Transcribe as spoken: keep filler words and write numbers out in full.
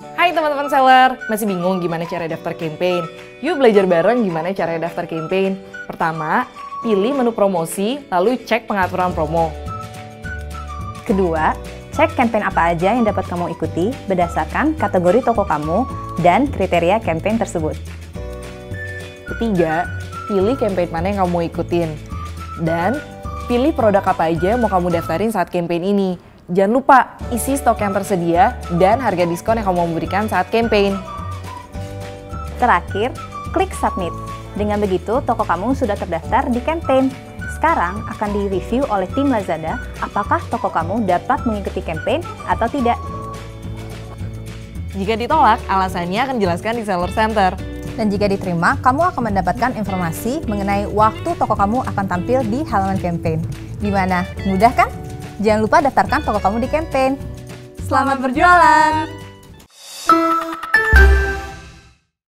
Hai teman-teman seller, masih bingung gimana cara daftar campaign? Yuk belajar bareng gimana cara daftar campaign. Pertama, pilih menu promosi, lalu cek pengaturan promo. Kedua, cek campaign apa aja yang dapat kamu ikuti berdasarkan kategori toko kamu dan kriteria campaign tersebut. Ketiga, pilih campaign mana yang kamu mau ikutin. Dan pilih produk apa aja yang mau kamu daftarin saat campaign ini. Jangan lupa isi stok yang tersedia dan harga diskon yang kamu mau berikan saat campaign. Terakhir, klik submit. Dengan begitu, toko kamu sudah terdaftar di campaign. Sekarang akan direview oleh tim Lazada apakah toko kamu dapat mengikuti campaign atau tidak. Jika ditolak, alasannya akan dijelaskan di Seller Center. Dan jika diterima, kamu akan mendapatkan informasi mengenai waktu toko kamu akan tampil di halaman campaign. Gimana? Mudah kan? Jangan lupa daftarkan toko kamu di campaign. Selamat berjualan!